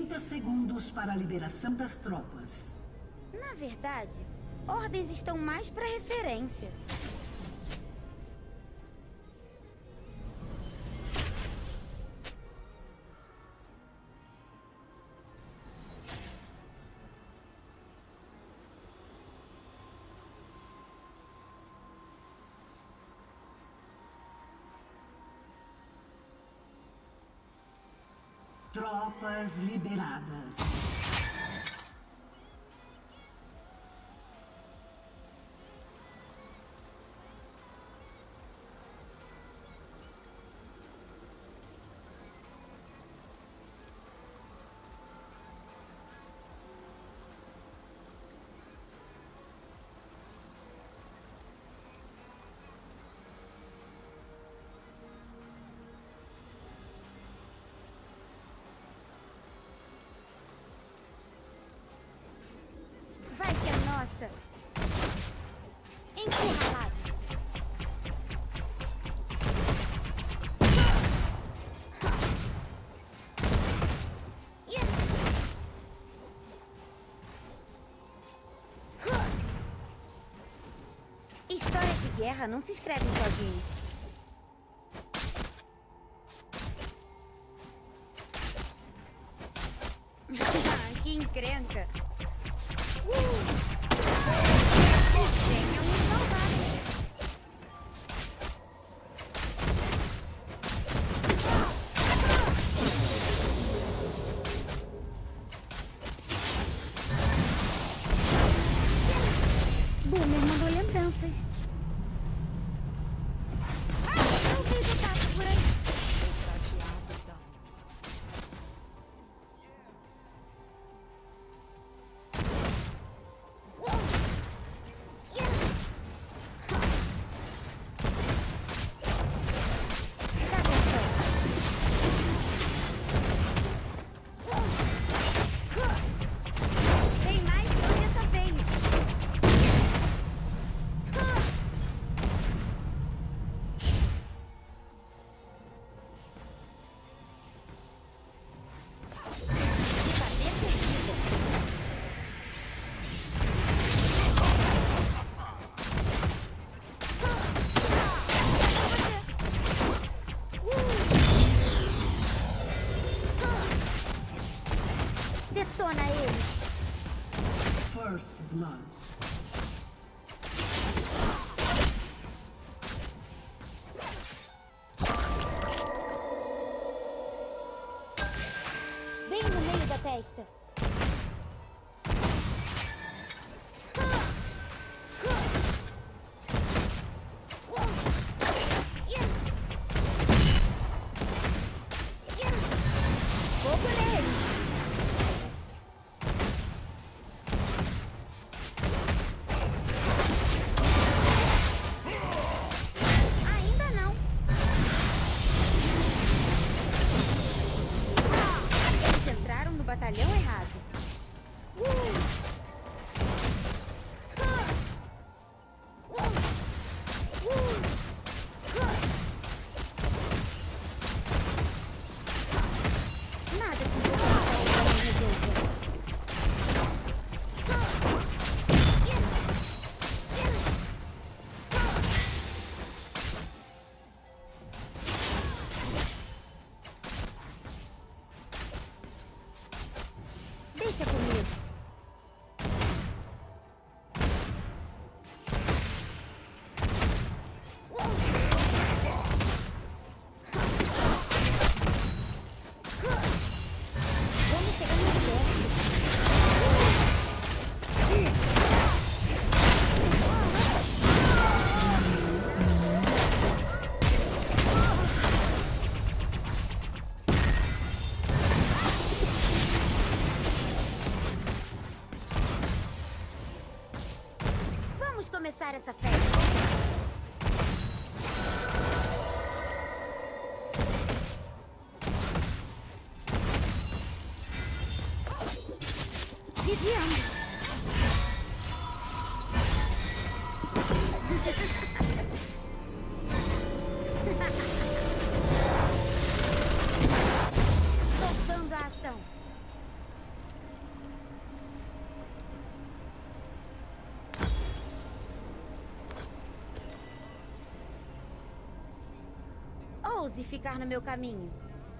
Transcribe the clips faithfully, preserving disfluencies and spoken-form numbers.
trinta segundos para a liberação das tropas. Na verdade, ordens estão mais para referência. Tropas liberadas. Vai que é nossa! Encurralado! Histórias de guerra não se escrevem sozinhos. Que encrenca! Venham me salvar. Boomer mandou lembranças. Ah, não vi que tá por aí. Tem mais que eu dessa vez. Detona ele. First blood. Bem no meio da testa. Fogo nele. Ainda não. Eles entraram no batalhão errado. Nada que você não resolva. Deixa comigo. Vamos chegar no certo. Vamos começar essa festa. Vigiamos. Voltando à ação. ouse ficar no meu caminho.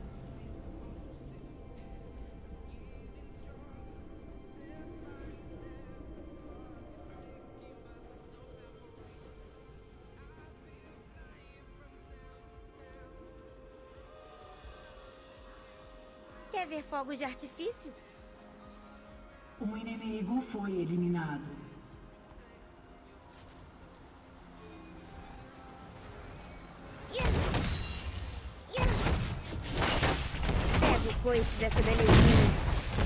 Quer ver fogos de artifício? Um inimigo foi eliminado. Pega o coice dessa belezinha.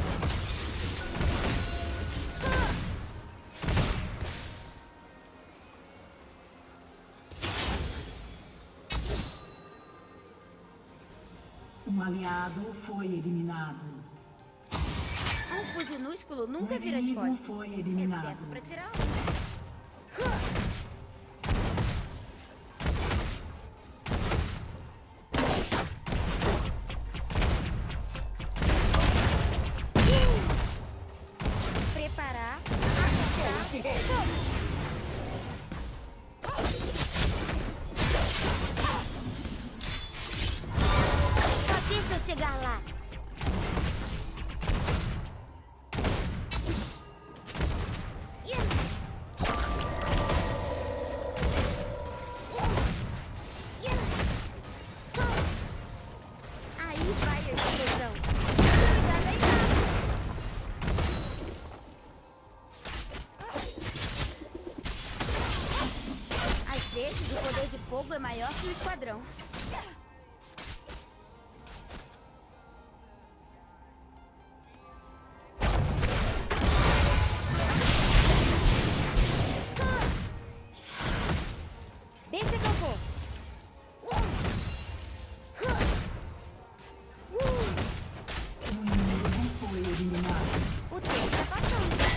Um aliado foi eliminado. Um fusinúsculo nunca Um vira as inimigo costas. foi eliminado. Exceto pra tirar onda. Preparar, acertar, fogo! Só deixa eu chegar lá. Aí vai a explosão. Cuidado aí, não. Às vezes o poder de fogo é maior que o esquadrão. Deixa que eu vou. Um inimigo foi eliminado. O tempo tá passando.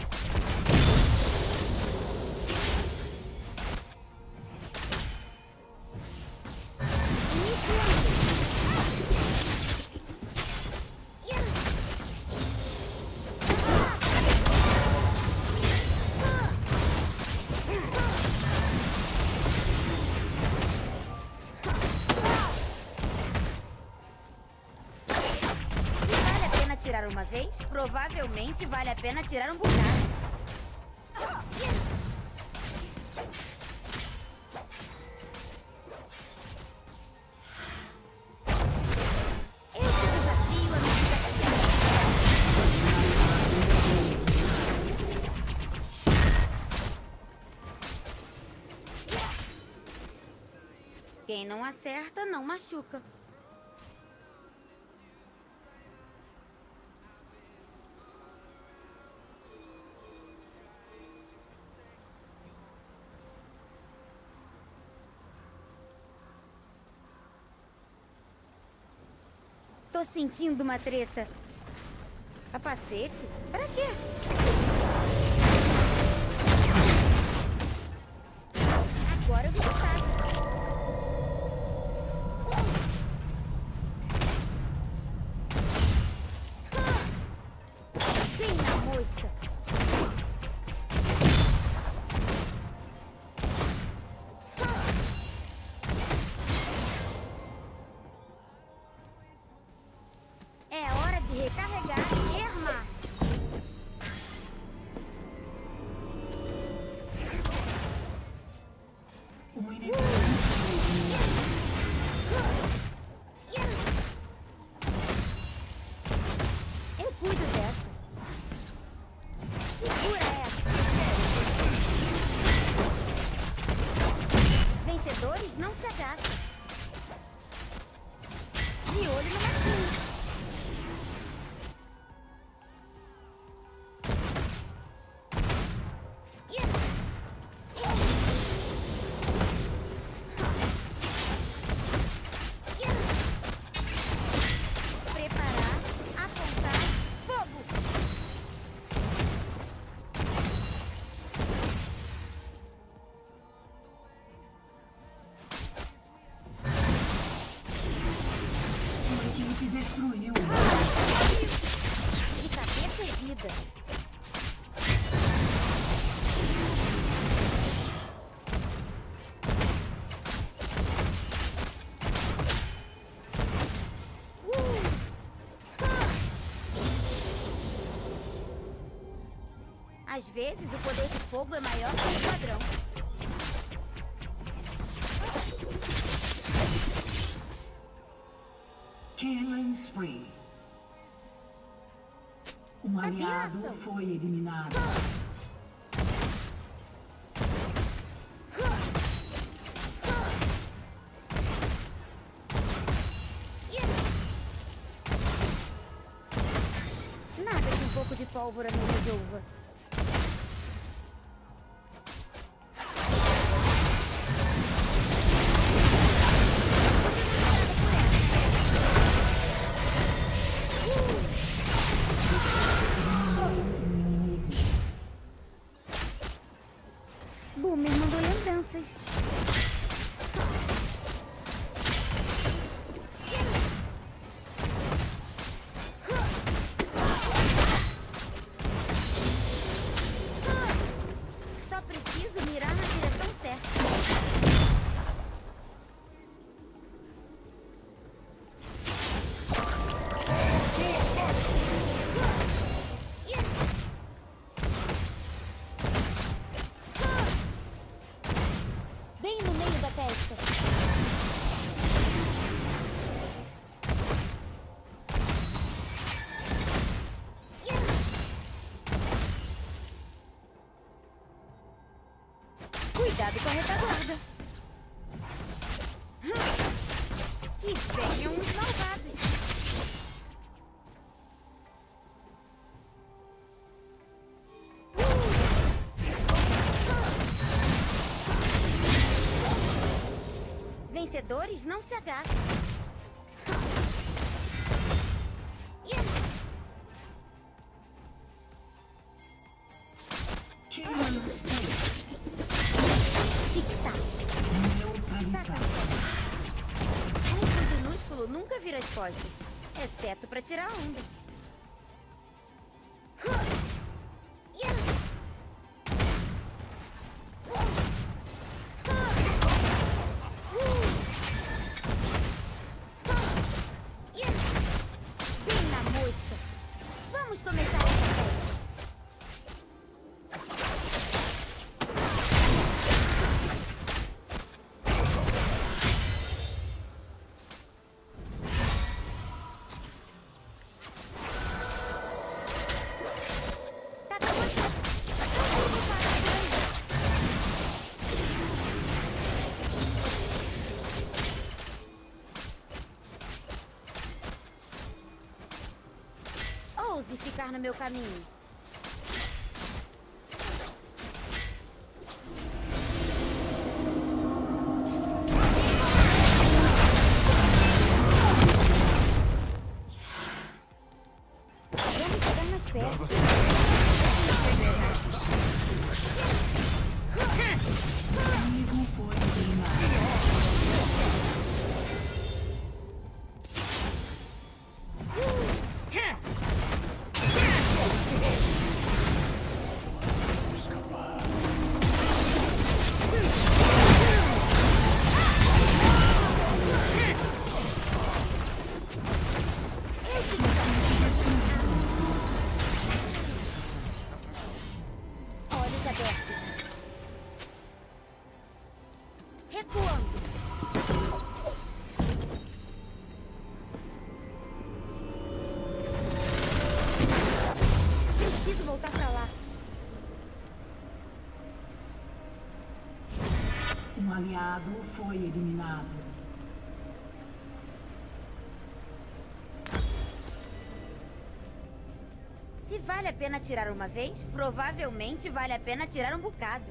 Se vale a pena tirar uma vez, provavelmente vale a pena tirar um bocado. Esse desafio é me desafiar. Quem não acerta, não machuca. Tô sentindo uma treta. Capacete? Pra quê? Agora eu vi que sabe. Vem na mosca. É hora de recarregar e armar. Um inimigo foi eliminado. Eu cuido dessa. Segura essa. Vencedores não se agacham. De olho no Marquinhos. Preparar, apontar, fogo! Sua equipe destruiu. De cabeça erguida. Às vezes, o poder de fogo é maior que o padrão. Killing spree. Um aliado foi eliminado. Nada que um pouco de pólvora não resolva. Boomer mandou lembranças. Só preciso mirar na direção certa. Bem no meio da testa. Cuidado com a retaguarda. E venham os malvados. Vencedores não se agacham. Killing spree. Tic-tac. Neutralizado. Um minúsculo nunca vira as costas, exceto pra tirar onda. Bem na mosca. Vamos começar essa festa. Tá com você. Eu vou parar por aí. Ouse ficar no meu caminho. Vamos chegar mais perto. Inimigo foi eliminado. Olhos abertos. Recuando. Preciso voltar pra lá. Um aliado foi eliminado. Se vale a pena atirar uma vez, provavelmente vale a pena atirar um bocado.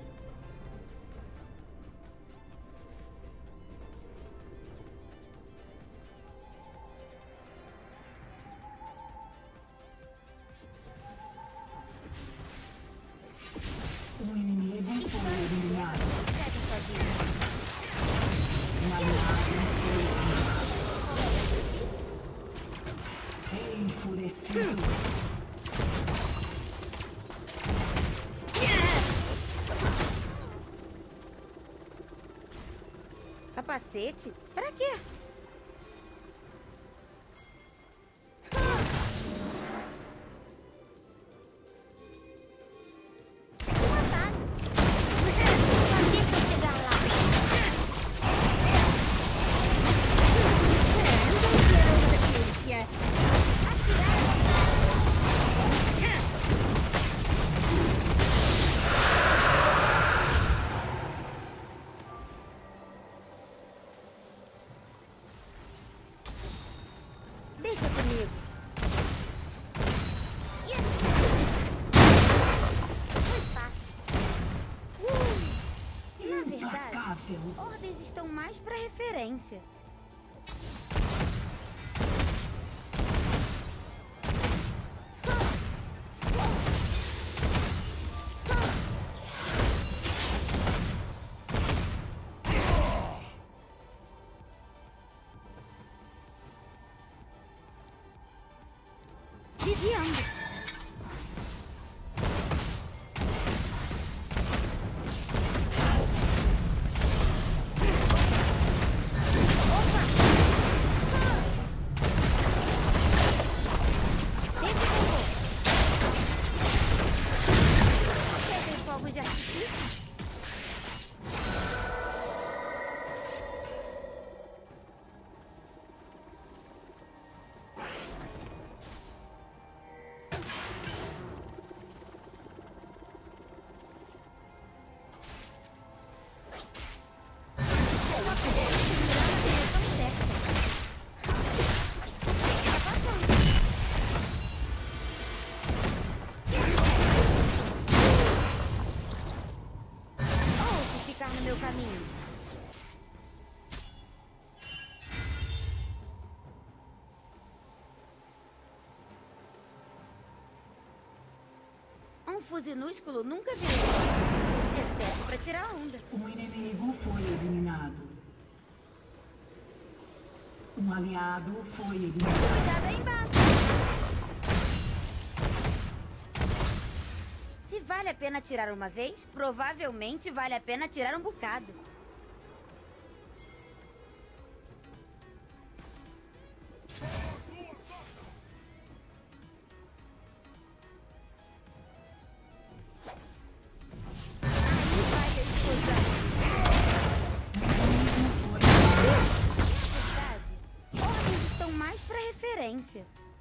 Um inimigo foi eliminado. Segue sua vida. Um aliado foi eliminado. Enfurecido. Capacete? Pra quê? estão mais para referência. Desviando. No meu caminho. Um fusinúsculo nunca virou. Exceto para tirar onda. Um inimigo foi eliminado. Um aliado foi eliminado. Cuidado aí embaixo. Se vale a pena atirar uma vez, provavelmente vale a pena atirar um bocado. Aí vai a explosão. Na verdade, ordens estão mais para referência.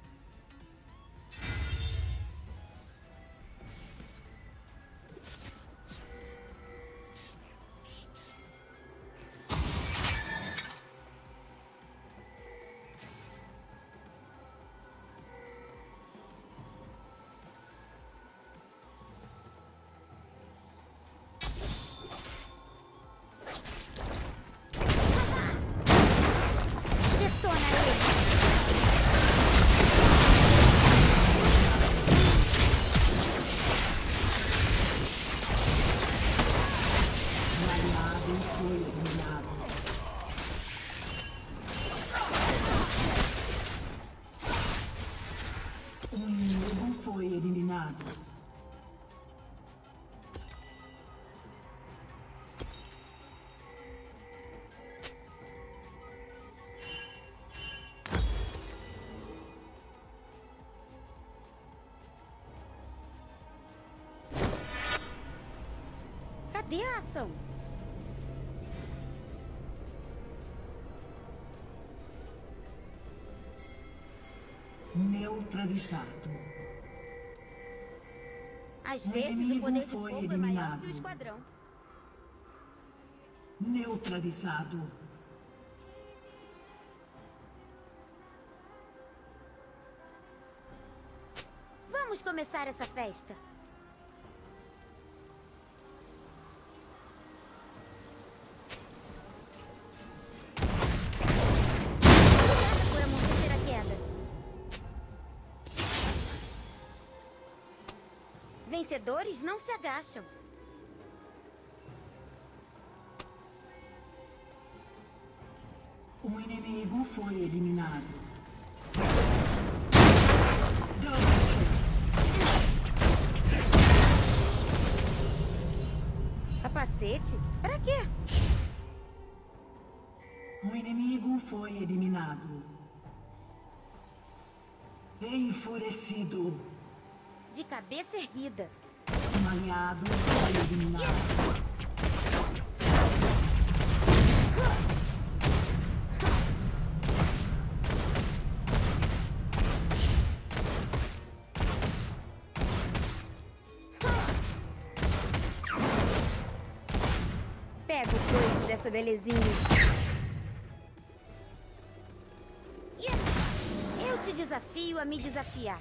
Um inimigo foi eliminado. Cadê a ação? Neutralizado. Às O vezes o inimigo poder de foi fogo é maior eliminado. que o esquadrão. Neutralizado. Vamos começar essa festa. Obrigada por amortecer a queda. Vencedores não se agacham. Um inimigo foi eliminado. Capacete? Pra quê? Um inimigo foi eliminado. Enfurecido. De cabeça erguida. Um aliado foi eliminado. Pega o coice dessa belezinha. Eu te desafio a me desafiar.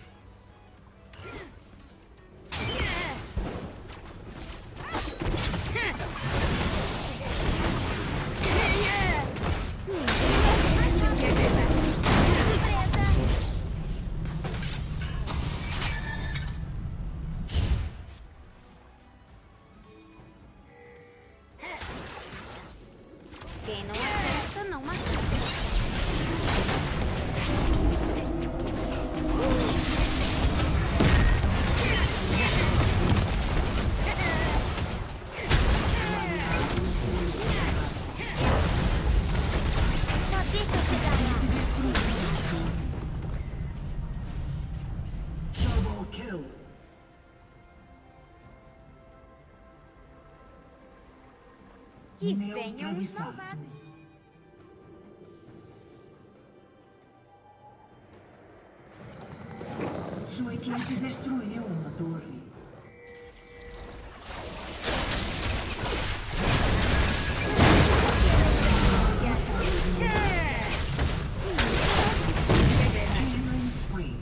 Que venham os malvados. Sua equipe destruiu uma torre. Killing spree.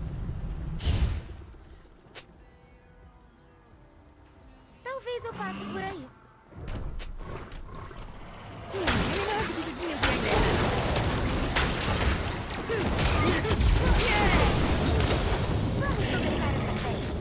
Talvez eu passe por aí. Vamos começar essa festa.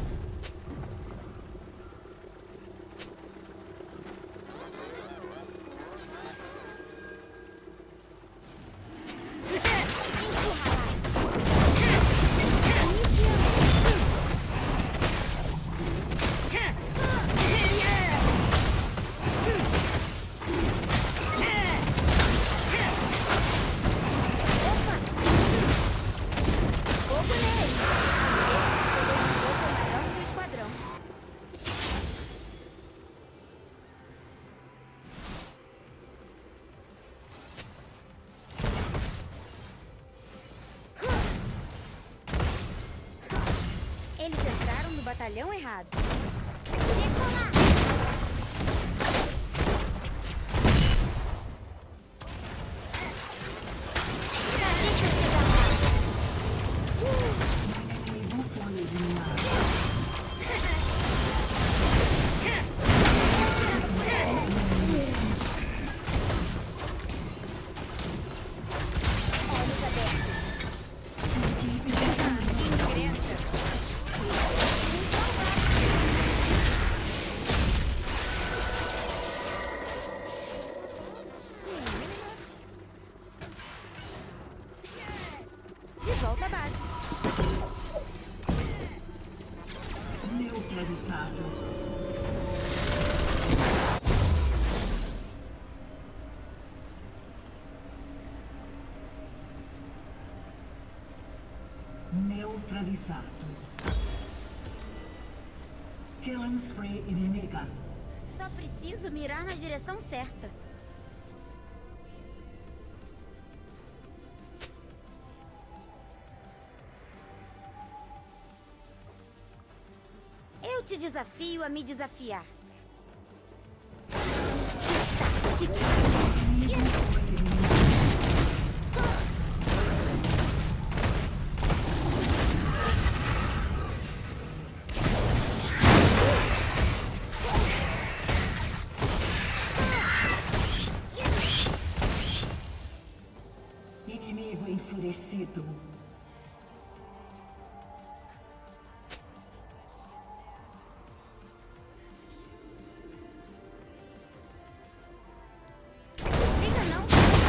Eles entraram no batalhão errado. Decolar! Inimigo foi eliminado. Olhos abertos. Sua equipe destruiu. Ingressa. De volta à base. Neutralizado. Neutralizado. Killing spree inimiga. Só preciso mirar na direção certa. Eu te desafio a me desafiar. Tática. Inimigo foi eliminado. Inimigo enfurecido. Liga não.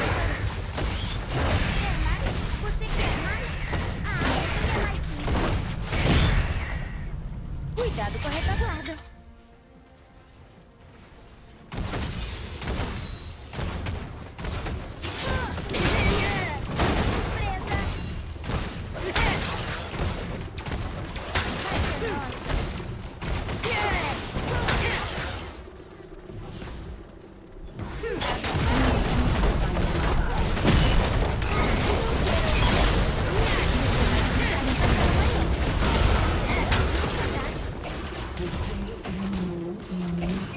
Quer mais? Você quer mais? Ah, eu queria mais sim. Cuidado com a retaguarda. Você eliminou um inimigo.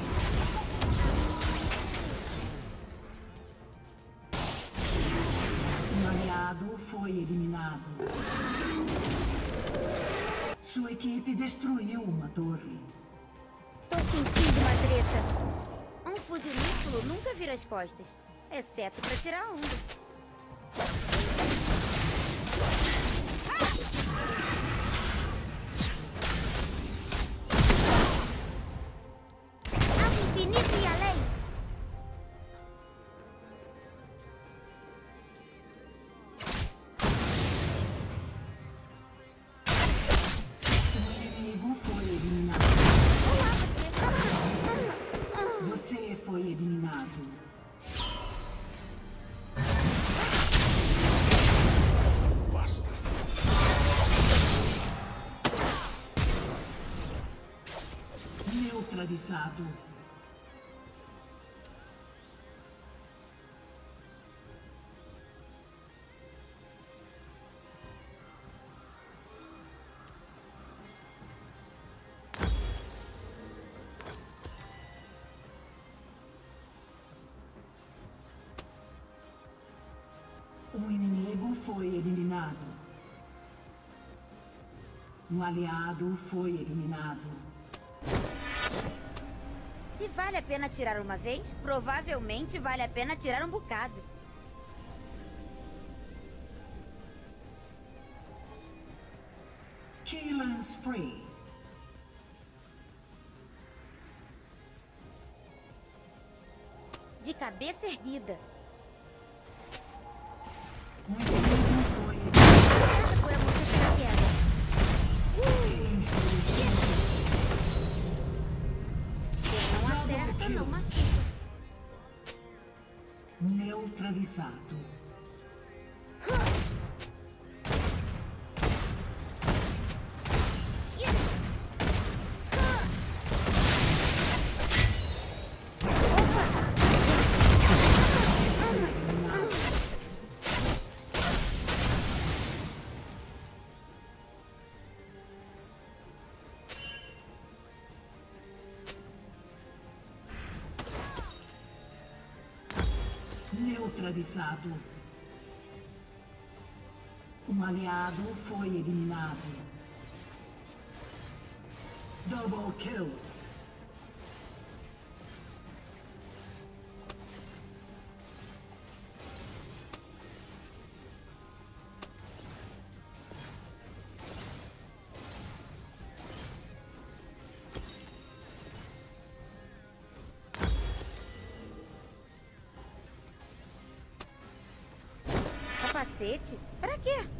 Um aliado foi eliminado. Sua equipe destruiu uma torre. Tô sentindo uma treta. Um fuzinículo nunca vira as costas, exceto pra tirar onda. Ao infinito e além. O inimigo foi eliminado. Olá, você. Você foi eliminado. Basta. Neutralizado. eliminado. Um aliado foi eliminado. Se vale a pena atirar uma vez, provavelmente vale a pena atirar um bocado. Killing Spree. De cabeça erguida. Um inimigo foi eliminado. Por amor de Deus. Quem não acerta, não machuca. Neutralizado. Neutralizado. Um aliado foi eliminado. Double kill. Capacete? Pra quê?